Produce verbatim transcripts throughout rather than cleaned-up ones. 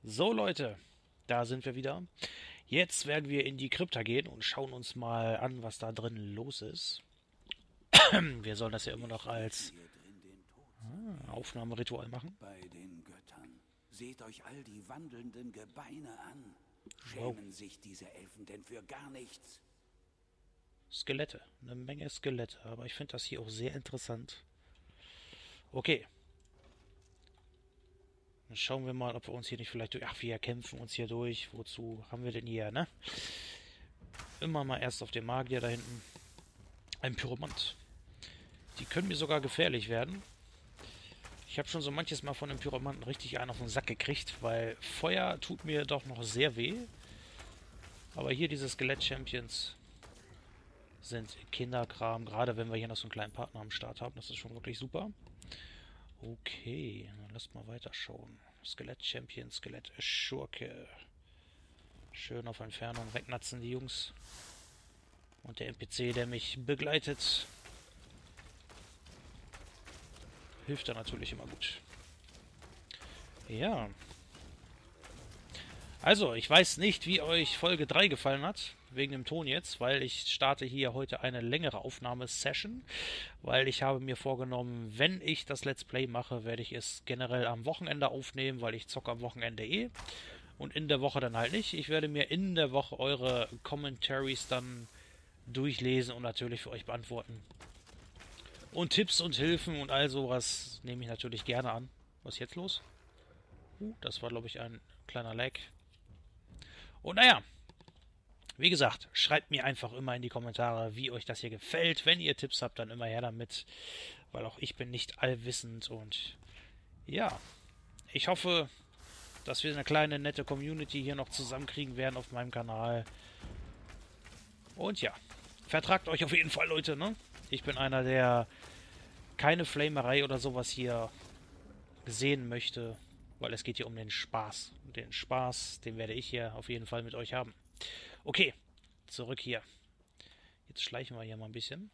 So Leute, da sind wir wieder. Jetzt werden wir in die Krypta gehen und schauen uns mal an, was da drin los ist. Wir sollen das ja immer noch als ah, Aufnahmeritual machen. Bei den Göttern. Seht euch all die wandelnden Gebeine an. Wow. Schämen sich diese Elfen denn für gar nichts? Skelette, eine Menge Skelette, aber ich finde das hier auch sehr interessant. Okay. Dann schauen wir mal, ob wir uns hier nicht vielleicht durch... Ach, wir kämpfen uns hier durch. Wozu haben wir denn hier, ne? Immer mal erst auf den Magier da hinten. Ein Pyromant. Die können mir sogar gefährlich werden. Ich habe schon so manches Mal von dem Pyromanten richtig einen auf den Sack gekriegt, weil Feuer tut mir doch noch sehr weh. Aber hier diese Skelett-Champions sind Kinderkram, gerade wenn wir hier noch so einen kleinen Partner am Start haben. Das ist schon wirklich super. Okay, dann lasst mal weiterschauen. Skelett-Champion, Skelett-Schurke. Schön auf Entfernung wegnatzen die Jungs. Und der N P C, der mich begleitet, hilft da natürlich immer gut. Ja. Also, ich weiß nicht, wie euch Folge drei gefallen hat, wegen dem Ton jetzt, weil ich starte hier heute eine längere Aufnahmesession, weil ich habe mir vorgenommen, wenn ich das Let's Play mache, werde ich es generell am Wochenende aufnehmen, weil ich zocke am Wochenende eh und in der Woche dann halt nicht. Ich werde mir in der Woche eure Commentaries dann durchlesen und natürlich für euch beantworten. Und Tipps und Hilfen und all sowas nehme ich natürlich gerne an. Was ist jetzt los? Uh, das war, glaube ich, ein kleiner Lag. Und naja, wie gesagt, schreibt mir einfach immer in die Kommentare, wie euch das hier gefällt. Wenn ihr Tipps habt, dann immer her damit, weil auch ich bin nicht allwissend. Und ja, ich hoffe, dass wir eine kleine, nette Community hier noch zusammenkriegen werden auf meinem Kanal. Und ja, vertragt euch auf jeden Fall, Leute, ne? Ich bin einer, der keine Flamerei oder sowas hier sehen möchte, weil es geht hier um den Spaß. Und den Spaß, den werde ich hier auf jeden Fall mit euch haben. Okay, zurück hier. Jetzt schleichen wir hier mal ein bisschen.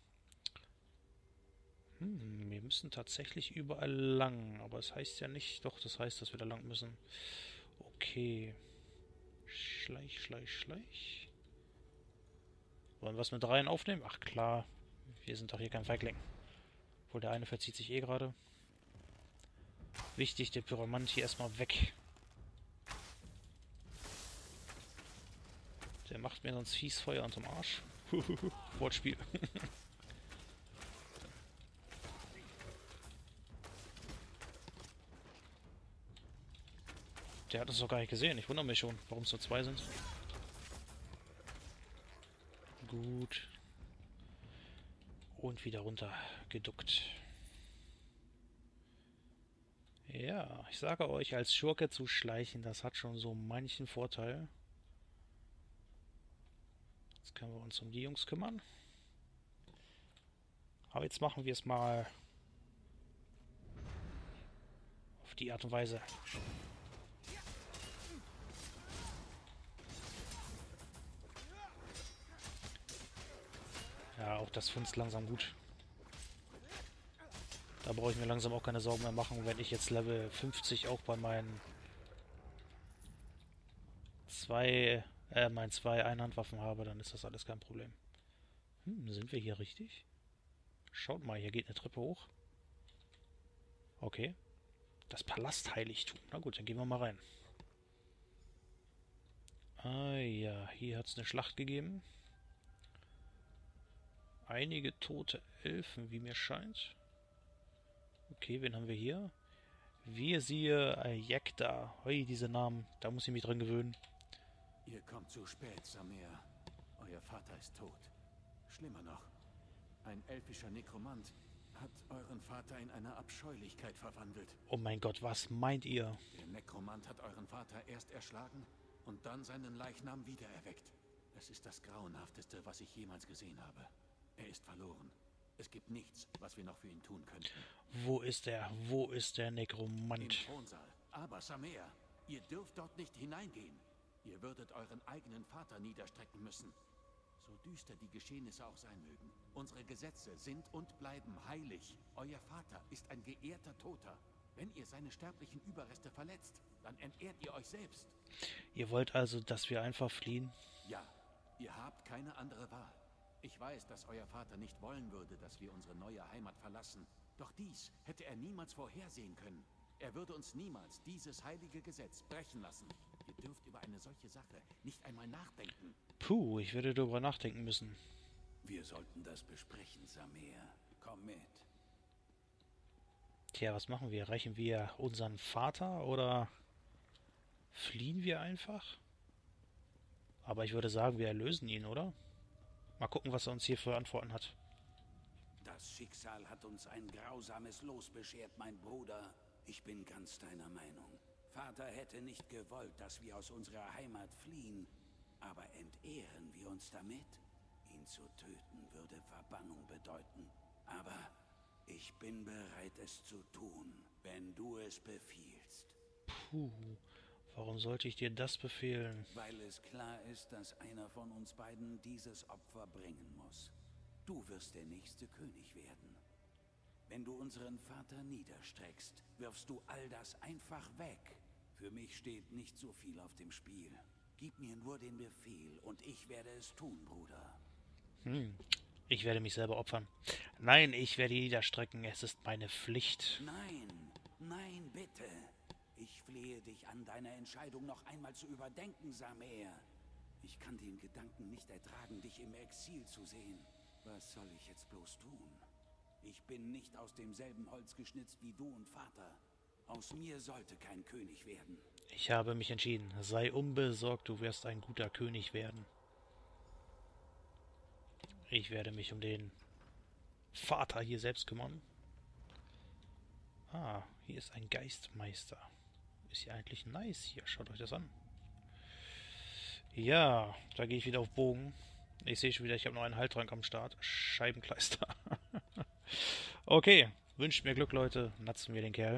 Hm, wir müssen tatsächlich überall lang, aber es heißt ja nicht... Doch, das heißt, dass wir da lang müssen. Okay. Schleich, schleich, schleich. Wollen wir was mit dreien aufnehmen? Ach klar, wir sind doch hier kein Feigling. Obwohl der eine verzieht sich eh gerade. Wichtig, der Pyromant hier erstmal weg. Der macht mir sonst fies Feuer unterm Arsch. Wortspiel. Der hat uns doch gar nicht gesehen. Ich wundere mich schon, warum es nur zwei sind. Gut. Und wieder runter geduckt. Ja, ich sage euch, als Schurke zu schleichen, das hat schon so manchen Vorteil. Jetzt können wir uns um die Jungs kümmern. Aber jetzt machen wir es mal auf die Art und Weise. Ja, auch das funzt langsam gut. Da brauche ich mir langsam auch keine Sorgen mehr machen, wenn ich jetzt Level fünfzig auch bei meinen zwei, äh, meinen zwei Einhandwaffen habe, dann ist das alles kein Problem. Hm, sind wir hier richtig? Schaut mal, hier geht eine Treppe hoch. Okay. Das Palastheiligtum. Na gut, dann gehen wir mal rein. Ah ja, hier hat es eine Schlacht gegeben. Einige tote Elfen, wie mir scheint. Okay, wen haben wir hier? Wir siehe Ayekda. Hoi, diese Namen. Da muss ich mich dran gewöhnen. Ihr kommt zu spät, Samir. Euer Vater ist tot. Schlimmer noch. Ein elfischer Nekromant hat euren Vater in eine Abscheulichkeit verwandelt. Oh mein Gott, was meint ihr? Der Nekromant hat euren Vater erst erschlagen und dann seinen Leichnam wiedererweckt. Es ist das Grauenhafteste, was ich jemals gesehen habe. Er ist verloren. Es gibt nichts, was wir noch für ihn tun könnten. Wo ist er? Wo ist der Im Nekromant? Thronsaal. Aber Samir, ihr dürft dort nicht hineingehen. Ihr würdet euren eigenen Vater niederstrecken müssen. So düster die Geschehnisse auch sein mögen. Unsere Gesetze sind und bleiben heilig. Euer Vater ist ein geehrter Toter. Wenn ihr seine sterblichen Überreste verletzt, dann entehrt ihr euch selbst. Ihr wollt also, dass wir einfach fliehen? Ja, ihr habt keine andere Wahl. Ich weiß, dass euer Vater nicht wollen würde, dass wir unsere neue Heimat verlassen. Doch dies hätte er niemals vorhersehen können. Er würde uns niemals dieses heilige Gesetz brechen lassen. Ihr dürft über eine solche Sache nicht einmal nachdenken. Puh, ich würde darüber nachdenken müssen. Wir sollten das besprechen, Samir. Komm mit. Tja, was machen wir? Rächen wir unseren Vater oder fliehen wir einfach? Aber ich würde sagen, wir erlösen ihn, oder? Mal gucken, was er uns hier für Antworten hat. Das Schicksal hat uns ein grausames Los beschert, mein Bruder. Ich bin ganz deiner Meinung. Vater hätte nicht gewollt, dass wir aus unserer Heimat fliehen. Aber entehren wir uns damit? Ihn zu töten würde Verbannung bedeuten. Aber ich bin bereit, es zu tun, wenn du es befiehlst. Puh, warum sollte ich dir das befehlen? Weil es klar ist, dass einer von uns beiden dieses Opfer bringen muss. Du wirst der nächste König werden. Wenn du unseren Vater niederstreckst, wirfst du all das einfach weg. Für mich steht nicht so viel auf dem Spiel. Gib mir nur den Befehl und ich werde es tun, Bruder. Hm, ich werde mich selber opfern. Nein, ich werde ihn niederstrecken. Es ist meine Pflicht. Nein, nein, bitte. Ich flehe dich an, deine Entscheidung noch einmal zu überdenken, Samir. Ich kann den Gedanken nicht ertragen, dich im Exil zu sehen. Was soll ich jetzt bloß tun? Ich bin nicht aus demselben Holz geschnitzt wie du und Vater. Aus mir sollte kein König werden. Ich habe mich entschieden. Sei unbesorgt, du wirst ein guter König werden. Ich werde mich um den Vater hier selbst kümmern. Ah, hier ist ein Geistmeister. Ist ja eigentlich nice hier. Schaut euch das an. Ja, da gehe ich wieder auf Bogen. Ich sehe schon wieder, ich habe noch einen Heiltrank am Start. Scheibenkleister. Okay, wünscht mir Glück, Leute. Natzen wir den Kerl.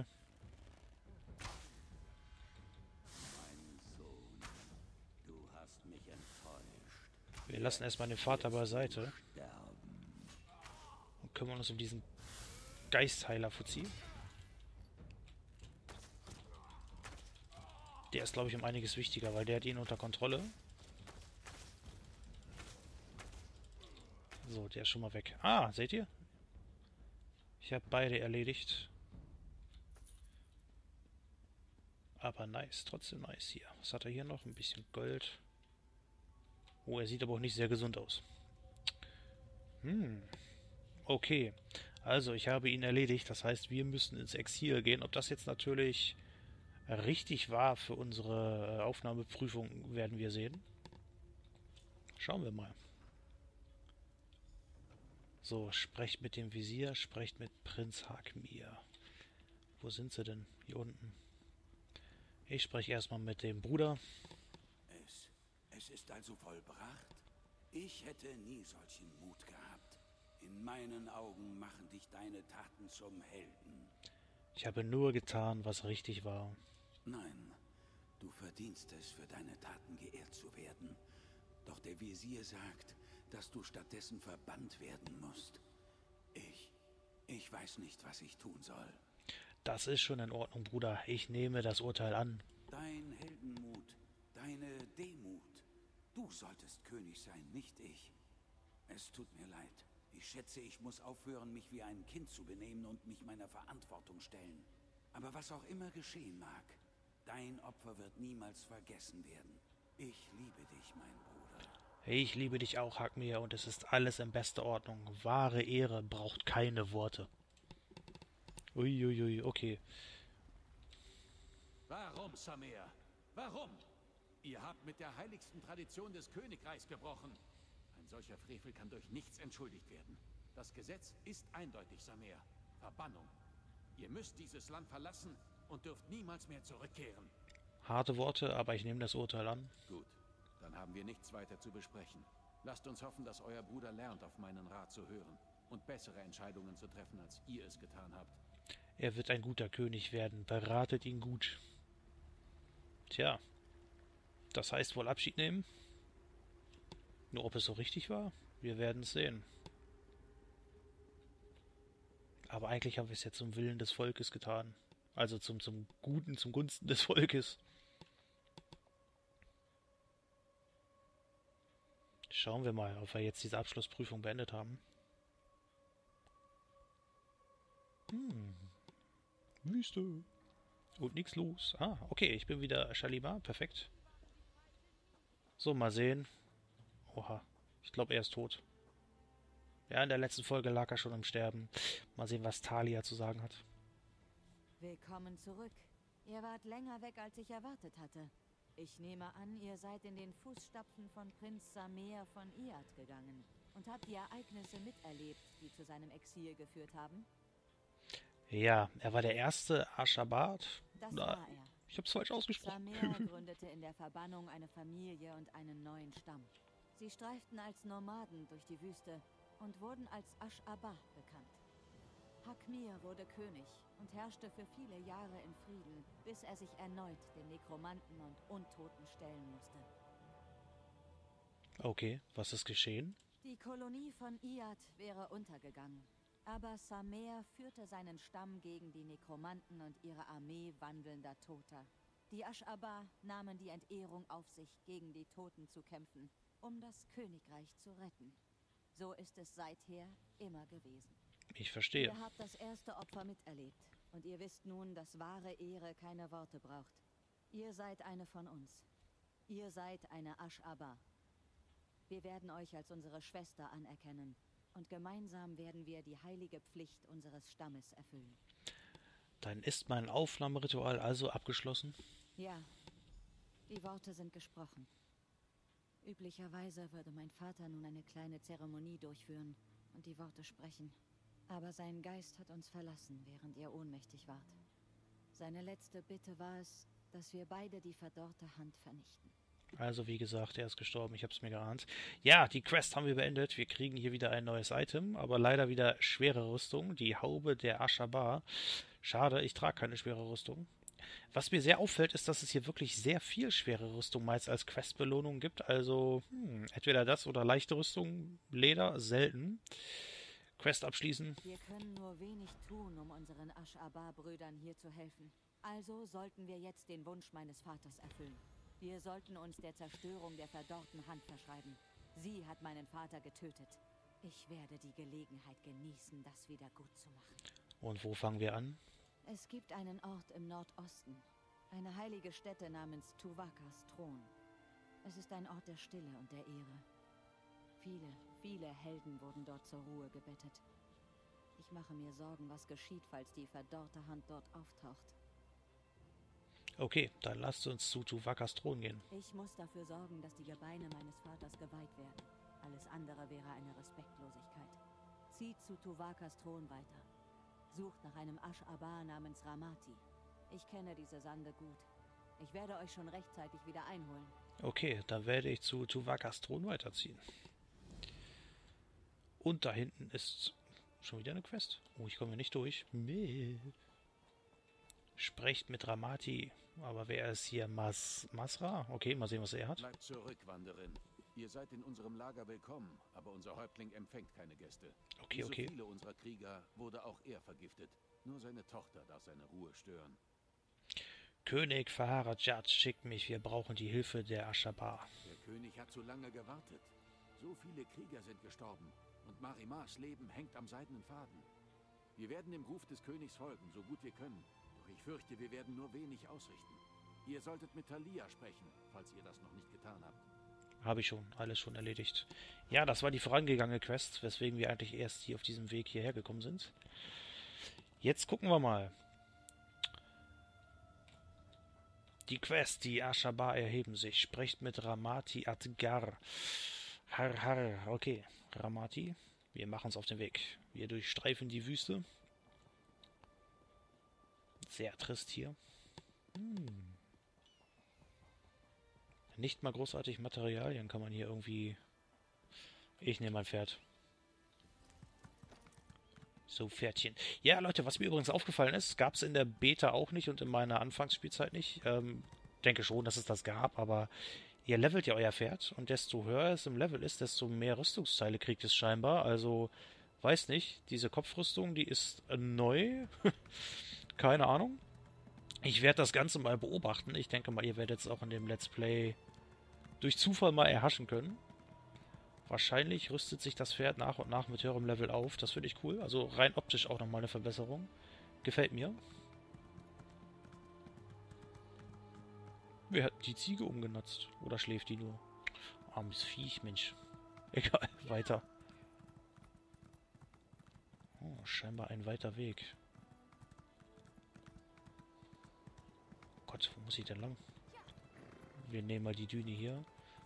Mein Sohn, du hast mich enttäuscht. Wir lassen erstmal den Vater beiseite Sterben. und kümmern uns um diesen Geistheiler-Fuzzi. Der ist, glaube ich, um einiges wichtiger, weil der hat ihn unter Kontrolle. So, der ist schon mal weg. Ah, seht ihr? Ich habe beide erledigt. Aber nice, trotzdem nice hier. Was hat er hier noch? Ein bisschen Gold. Oh, er sieht aber auch nicht sehr gesund aus. Hm. Okay. Also, ich habe ihn erledigt. Das heißt, wir müssen ins Exil gehen. Ob das jetzt natürlich richtig war für unsere Aufnahmeprüfung, werden wir sehen. Schauen wir mal. So, sprecht mit dem Visier, sprecht mit Prinz Hakmir. Wo sind sie denn? Hier unten. Ich spreche erstmal mit dem Bruder. Es, es ist also vollbracht? Ich hätte nie solchen Mut gehabt. In meinen Augen machen dich deine Taten zum Helden. Ich habe nur getan, was richtig war. Nein, du verdienst es, für deine Taten geehrt zu werden. Doch der Visier sagt, dass du stattdessen verbannt werden musst. Ich, ich weiß nicht, was ich tun soll. Das ist schon in Ordnung, Bruder. Ich nehme das Urteil an. Dein Heldenmut, deine Demut. Du solltest König sein, nicht ich. Es tut mir leid. Ich schätze, ich muss aufhören, mich wie ein Kind zu benehmen und mich meiner Verantwortung stellen. Aber was auch immer geschehen mag, dein Opfer wird niemals vergessen werden. Ich liebe dich, mein Bruder. Ich liebe dich auch, Hakmir, und es ist alles in bester Ordnung. Wahre Ehre braucht keine Worte. Uiuiui, ui, okay. Warum, Samir? Warum? Ihr habt mit der heiligsten Tradition des Königreichs gebrochen. Ein solcher Frevel kann durch nichts entschuldigt werden. Das Gesetz ist eindeutig, Samir. Verbannung. Ihr müsst dieses Land verlassen und dürft niemals mehr zurückkehren. Harte Worte, aber ich nehme das Urteil an. Gut, dann haben wir nichts weiter zu besprechen. Lasst uns hoffen, dass euer Bruder lernt, auf meinen Rat zu hören und bessere Entscheidungen zu treffen, als ihr es getan habt. Er wird ein guter König werden. Beratet ihn gut. Tja, das heißt wohl Abschied nehmen? Nur ob es so richtig war? Wir werden es sehen. Aber eigentlich haben wir es jetzt zum Willen des Volkes getan. Also zum, zum Guten, zum Gunsten des Volkes. Schauen wir mal, ob wir jetzt diese Abschlussprüfung beendet haben. Hm. Wüste. Und nichts los. Ah, okay, ich bin wieder Shaliba. Perfekt. So, mal sehen. Oha, ich glaube, er ist tot. Ja, in der letzten Folge lag er schon im Sterben. Mal sehen, was Thalia zu sagen hat. Willkommen zurück. Ihr wart länger weg, als ich erwartet hatte. Ich nehme an, ihr seid in den Fußstapfen von Prinz Samer von Iyad gegangen und habt die Ereignisse miterlebt, die zu seinem Exil geführt haben? Ja, er war der erste Aschabat. Das Na, war er. ich hab's falsch ausgesprochen. Samer gründete in der Verbannung eine Familie und einen neuen Stamm. Sie streiften als Nomaden durch die Wüste und wurden als Ash-Aba bekannt. Hakmir wurde König und herrschte für viele Jahre in Frieden, bis er sich erneut den Nekromanten und Untoten stellen musste. Okay, was ist geschehen? Die Kolonie von Iyad wäre untergegangen. Aber Samer führte seinen Stamm gegen die Nekromanten und ihre Armee wandelnder Toter. Die Ash-Aba nahmen die Entehrung auf sich, gegen die Toten zu kämpfen, um das Königreich zu retten. So ist es seither immer gewesen. Ich verstehe. Ihr habt das erste Opfer miterlebt und ihr wisst nun, dass wahre Ehre keine Worte braucht. Ihr seid eine von uns. Ihr seid eine Ash-Aba. Wir werden euch als unsere Schwester anerkennen und gemeinsam werden wir die heilige Pflicht unseres Stammes erfüllen. Dann ist mein Aufnahmeritual also abgeschlossen? Ja, die Worte sind gesprochen. Üblicherweise würde mein Vater nun eine kleine Zeremonie durchführen und die Worte sprechen. Aber sein Geist hat uns verlassen, während ihr ohnmächtig wart. Seine letzte Bitte war es, dass wir beide die verdorrte Hand vernichten. Also wie gesagt, er ist gestorben, ich hab's mir geahnt. Ja, die Quest haben wir beendet. Wir kriegen hier wieder ein neues Item, aber leider wieder schwere Rüstung. Die Haube der Ash-Aba. Schade, ich trage keine schwere Rüstung. Was mir sehr auffällt, ist, dass es hier wirklich sehr viel schwere Rüstung meist als Questbelohnung gibt. Also hm, entweder das oder leichte Rüstung, Leder, selten. Quest abschließen. Wir können nur wenig tun, um unseren Ash-Aba-Brüdern hier zu helfen. Also sollten wir jetzt den Wunsch meines Vaters erfüllen. Wir sollten uns der Zerstörung der verdorrten Hand verschreiben. Sie hat meinen Vater getötet. Ich werde die Gelegenheit genießen, das wieder gut zu machen. Und wo fangen wir an? Es gibt einen Ort im Nordosten. Eine heilige Stätte namens Tuvakas Thron. Es ist ein Ort der Stille und der Ehre. Viele, viele Helden wurden dort zur Ruhe gebettet. Ich mache mir Sorgen, was geschieht, falls die verdorrte Hand dort auftaucht. Okay, dann lasst uns zu Tuvakas Thron gehen. Ich muss dafür sorgen, dass die Gebeine meines Vaters geweiht werden. Alles andere wäre eine Respektlosigkeit. Zieht zu Tuvakas Thron weiter. Sucht nach einem Ash-Aba namens Ramati. Ich kenne diese Sande gut. Ich werde euch schon rechtzeitig wieder einholen. Okay, dann werde ich zu Tuvakas Thron weiterziehen. Und da hinten ist schon wieder eine Quest. Oh, ich komme hier nicht durch. Nee. Sprecht mit Ramati. Aber wer ist hier? Mas Masra? Okay, mal sehen, was er hat. Bleibt zurück, Wanderin. Ihr seid in unserem Lager willkommen, aber unser Häuptling empfängt keine Gäste. Okay, Wie so okay. viele unserer Krieger wurde auch er vergiftet. Nur seine Tochter darf seine Ruhe stören. König Faharajat schickt mich. Wir brauchen die Hilfe der Ash-Aba. Der König hat zu lange gewartet. So viele Krieger sind gestorben. Und Marimars Leben hängt am seidenen Faden. Wir werden dem Ruf des Königs folgen, so gut wir können. Doch ich fürchte, wir werden nur wenig ausrichten. Ihr solltet mit Thalia sprechen, falls ihr das noch nicht getan habt. Habe ich schon, alles schon erledigt. Ja, das war die vorangegangene Quest, weswegen wir eigentlich erst hier auf diesem Weg hierher gekommen sind. Jetzt gucken wir mal. Die Quest, die Ash-Aba erheben sich. Sprecht mit Ramati Adgar. Har, har, okay. Ramati, wir machen uns auf den Weg. Wir durchstreifen die Wüste. Sehr trist hier. Hm. Nicht mal großartig Materialien kann man hier irgendwie... Ich nehme mein Pferd. So, Pferdchen. Ja, Leute, was mir übrigens aufgefallen ist, gab es in der Beta auch nicht und in meiner Anfangsspielzeit nicht. Ähm, denke schon, dass es das gab, aber ihr levelt ja euer Pferd und desto höher es im Level ist, desto mehr Rüstungsteile kriegt es scheinbar. Also, weiß nicht, diese Kopfrüstung, die ist äh, neu. Keine Ahnung. Ich werde das Ganze mal beobachten. Ich denke mal, ihr werdet es auch in dem Let's Play durch Zufall mal erhaschen können. Wahrscheinlich rüstet sich das Pferd nach und nach mit höherem Level auf. Das finde ich cool. Also rein optisch auch nochmal eine Verbesserung. Gefällt mir. Wer hat die Ziege umgenutzt? Oder schläft die nur? Armes Viech, Mensch. Egal, weiter. Oh, scheinbar ein weiter Weg. Oh Gott, wo muss ich denn lang? Wir nehmen mal die Düne hier.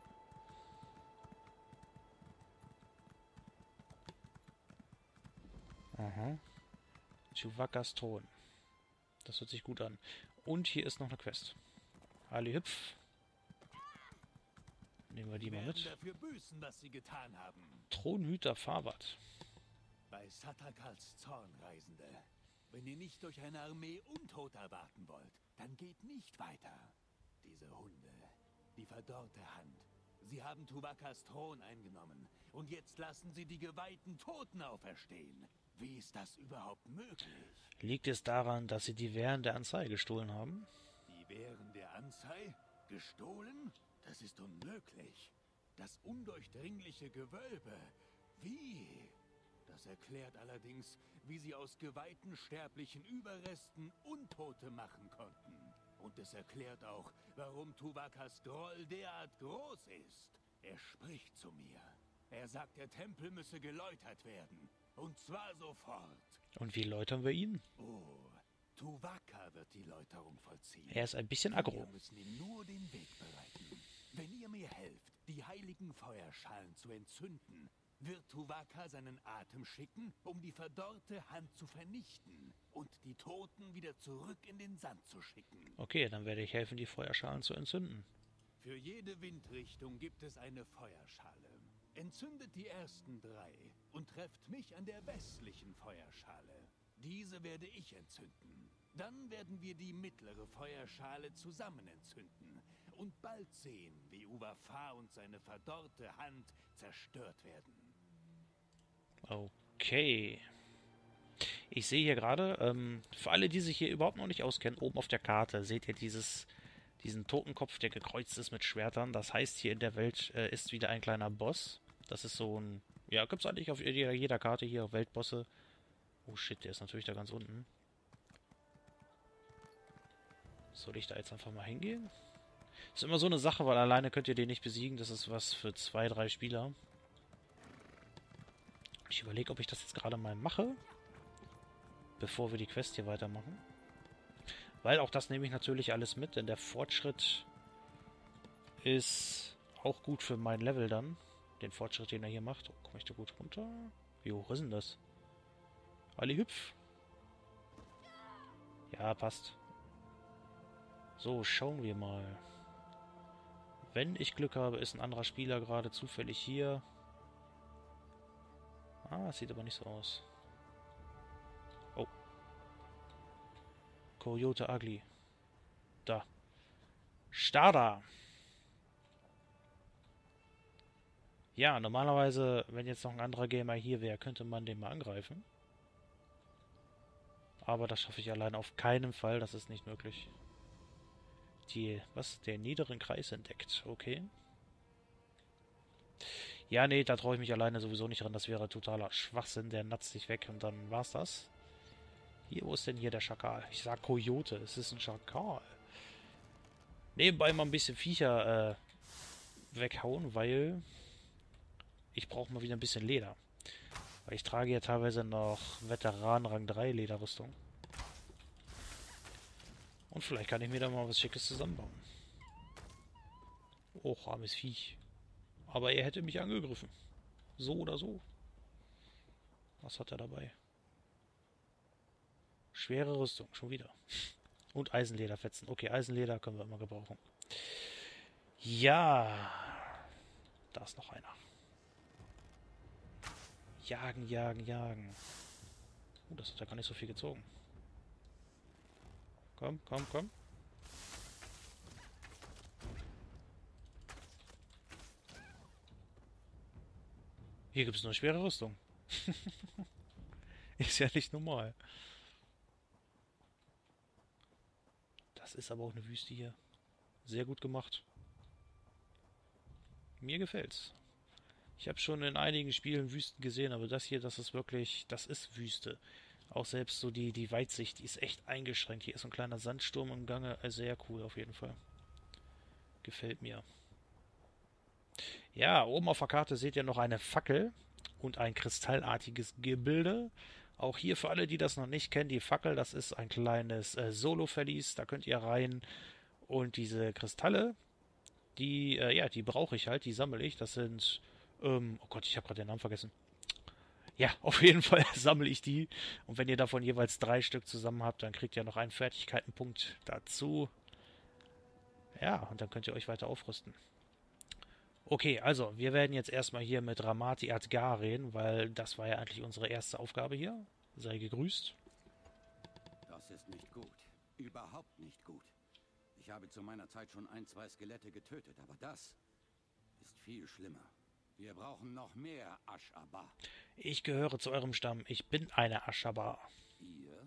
Aha. Chewbacca's Thron. Das hört sich gut an. Und hier ist noch eine Quest. Ali Hüpf. Nehmen wir die mal mit. Dafür büßen, was sie getan haben. Thronhüter Farwat. Bei Satakals Zorn, Reisende. Wenn ihr nicht durch eine Armee Untoter warten wollt, dann geht nicht weiter. Diese Hunde, die verdorrte Hand. Sie haben Tuvakas Thron eingenommen. Und jetzt lassen sie die geweihten Toten auferstehen. Wie ist das überhaupt möglich? Liegt es daran, dass sie die Wehren der Anzei gestohlen haben? Die Wehren der Anzei? Gestohlen? Das ist unmöglich. Das undurchdringliche Gewölbe. Wie? Das erklärt allerdings, wie sie aus geweihten sterblichen Überresten Untote machen konnten. Und es erklärt auch, warum Tuvakas Groll derart groß ist. Er spricht zu mir. Er sagt, der Tempel müsse geläutert werden. Und zwar sofort. Und wie läutern wir ihn? Oh, Tuvaka wird die Läuterung vollziehen. Er ist ein bisschen aggro. Wir müssen ihm nur den Weg bereiten. Wenn ihr mir helft, die heiligen Feuerschalen zu entzünden, wird Tuvaka seinen Atem schicken, um die verdorrte Hand zu vernichten und die Toten wieder zurück in den Sand zu schicken. Okay, dann werde ich helfen, die Feuerschalen zu entzünden. Für jede Windrichtung gibt es eine Feuerschale. Entzündet die ersten drei und trefft mich an der westlichen Feuerschale. Diese werde ich entzünden. Dann werden wir die mittlere Feuerschale zusammen entzünden und bald sehen, wie Uvafar und seine verdorrte Hand zerstört werden. Okay. Ich sehe hier gerade, ähm, für alle, die sich hier überhaupt noch nicht auskennen, oben auf der Karte seht ihr dieses, diesen Totenkopf, der gekreuzt ist mit Schwertern. Das heißt, hier in der Welt äh, ist wieder ein kleiner Boss. Das ist so ein... Ja, gibt es eigentlich auf jeder, jeder Karte hier, auf Weltbosse. Oh shit, der ist natürlich da ganz unten. Soll ich da jetzt einfach mal hingehen? Ist immer so eine Sache, weil alleine könnt ihr den nicht besiegen. Das ist was für zwei, drei Spieler. Ich überlege, ob ich das jetzt gerade mal mache, bevor wir die Quest hier weitermachen. Weil auch das nehme ich natürlich alles mit, denn der Fortschritt ist auch gut für mein Level dann. Den Fortschritt, den er hier macht. Oh, komme ich da gut runter? Wie hoch ist denn das? Ali Hüpf. Ja, passt. So, schauen wir mal. Wenn ich Glück habe, ist ein anderer Spieler gerade zufällig hier. Ah, das sieht aber nicht so aus. Oh. Coyote Ugly. Da. Stada. Ja, normalerweise, wenn jetzt noch ein anderer Gamer hier wäre, könnte man den mal angreifen. Aber das schaffe ich allein auf keinen Fall, das ist nicht möglich. Die, was? Der niederen Kreis entdeckt, okay. Ja, nee, da traue ich mich alleine sowieso nicht ran, das wäre totaler Schwachsinn, der natzt sich weg und dann war's das. Hier, wo ist denn hier der Schakal? Ich sag Coyote, es ist ein Schakal. Nebenbei mal ein bisschen Viecher äh, weghauen, weil ich brauche mal wieder ein bisschen Leder. Weil ich trage ja teilweise noch Veteran Rang drei Lederrüstung. Und vielleicht kann ich mir da mal was Schickes zusammenbauen. Oh, armes Viech. Aber er hätte mich angegriffen. So oder so. Was hat er dabei? Schwere Rüstung, schon wieder. Und Eisenlederfetzen. Okay, Eisenleder können wir immer gebrauchen. Ja. Da ist noch einer. Jagen, jagen, jagen. Oh, das hat ja gar nicht so viel gezogen. Komm, komm, komm. Hier gibt es nur schwere Rüstung. Ist ja nicht normal. das ist aber auch eine Wüste hier. Sehr gut gemacht. Mir gefällt's. Ich habe schon in einigen Spielen Wüsten gesehen, aber das hier, das ist wirklich, das ist Wüste. Auch selbst so die, die Weitsicht, die ist echt eingeschränkt. Hier ist so ein kleiner Sandsturm im Gange. Sehr cool auf jeden Fall. Gefällt mir. Ja, oben auf der Karte seht ihr noch eine Fackel und ein kristallartiges Gebilde. Auch hier für alle, die das noch nicht kennen, die Fackel, das ist ein kleines äh, Solo-Verlies. Da könnt ihr rein. Und diese Kristalle, die, äh, ja, die brauche ich halt, die sammle ich. Das sind, ähm, oh Gott, ich habe gerade den Namen vergessen. Ja, auf jeden Fall sammle ich die. Und wenn ihr davon jeweils drei Stück zusammen habt, dann kriegt ihr noch einen Fertigkeitenpunkt dazu. Ja, und dann könnt ihr euch weiter aufrüsten. Okay, also, wir werden jetzt erstmal hier mit Ramati Adgar reden, weil das war ja eigentlich unsere erste Aufgabe hier. Sei gegrüßt. Das ist nicht gut. Überhaupt nicht gut. Ich habe zu meiner Zeit schon ein, zwei Skelette getötet, aber das ist viel schlimmer. Wir brauchen noch mehr Ash-Aba. Ich gehöre zu eurem Stamm. Ich bin eine Ash-Aba. Ihr?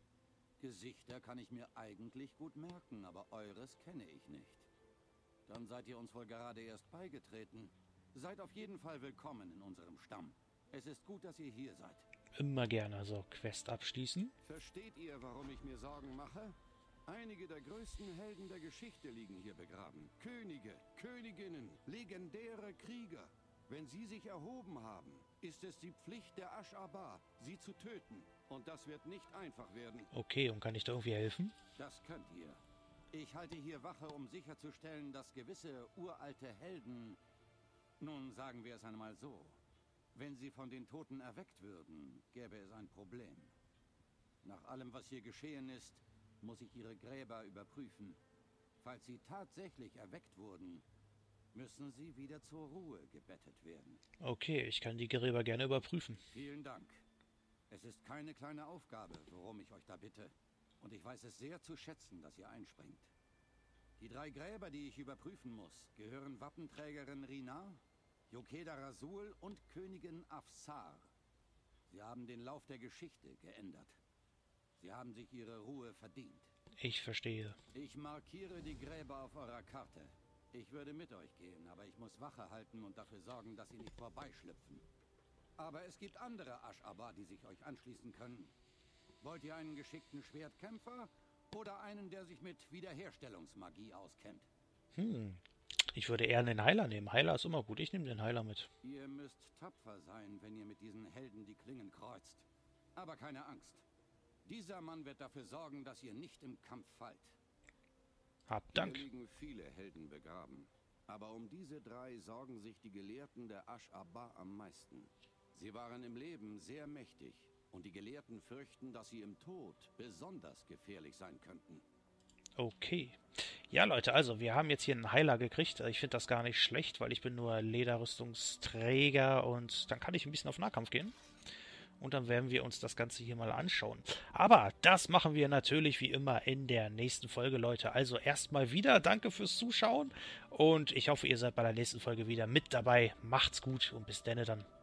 Gesichter kann ich mir eigentlich gut merken, aber eures kenne ich nicht. Dann seid ihr uns wohl gerade erst beigetreten. Seid auf jeden Fall willkommen in unserem Stamm. Es ist gut, dass ihr hier seid. Immer gerne. Also, Quest abschließen. Versteht ihr, warum ich mir Sorgen mache? Einige der größten Helden der Geschichte liegen hier begraben. Könige, Königinnen, legendäre Krieger. Wenn sie sich erhoben haben, ist es die Pflicht der Ash-Aba, sie zu töten. Und das wird nicht einfach werden. Okay, und kann ich da irgendwie helfen? Das könnt ihr. Ich halte hier Wache, um sicherzustellen, dass gewisse uralte Helden, nun sagen wir es einmal so, wenn sie von den Toten erweckt würden, gäbe es ein Problem. Nach allem, was hier geschehen ist, muss ich ihre Gräber überprüfen. Falls sie tatsächlich erweckt wurden, müssen sie wieder zur Ruhe gebettet werden. Okay, ich kann die Gräber gerne überprüfen. Vielen Dank. Es ist keine kleine Aufgabe, worum ich euch da bitte. Und ich weiß es sehr zu schätzen, dass ihr einspringt. Die drei Gräber, die ich überprüfen muss, gehören Wappenträgerin Rina, Yokeda Rasul und Königin Afsar. Sie haben den Lauf der Geschichte geändert. Sie haben sich ihre Ruhe verdient. Ich verstehe. Ich markiere die Gräber auf eurer Karte. Ich würde mit euch gehen, aber ich muss Wache halten und dafür sorgen, dass sie nicht vorbeischlüpfen. Aber es gibt andere Ash-Aba, die sich euch anschließen können. Wollt ihr einen geschickten Schwertkämpfer oder einen, der sich mit Wiederherstellungsmagie auskennt? Hm, ich würde eher einen Heiler nehmen. Heiler ist immer gut. Ich nehme den Heiler mit. Ihr müsst tapfer sein, wenn ihr mit diesen Helden die Klingen kreuzt. Aber keine Angst. Dieser Mann wird dafür sorgen, dass ihr nicht im Kampf fallt. Hab Dank. Hier liegen viele Helden begraben. Aber um diese drei sorgen sich die Gelehrten der Ash-Aba am meisten. Sie waren im Leben sehr mächtig. Und die Gelehrten fürchten, dass sie im Tod besonders gefährlich sein könnten. Okay. Ja, Leute, also wir haben jetzt hier einen Heiler gekriegt. Ich finde das gar nicht schlecht, weil ich bin nur Lederrüstungsträger und dann kann ich ein bisschen auf Nahkampf gehen. Und dann werden wir uns das Ganze hier mal anschauen. Aber das machen wir natürlich wie immer in der nächsten Folge, Leute. Also erstmal wieder danke fürs Zuschauen und ich hoffe, ihr seid bei der nächsten Folge wieder mit dabei. Macht's gut und bis dann dann.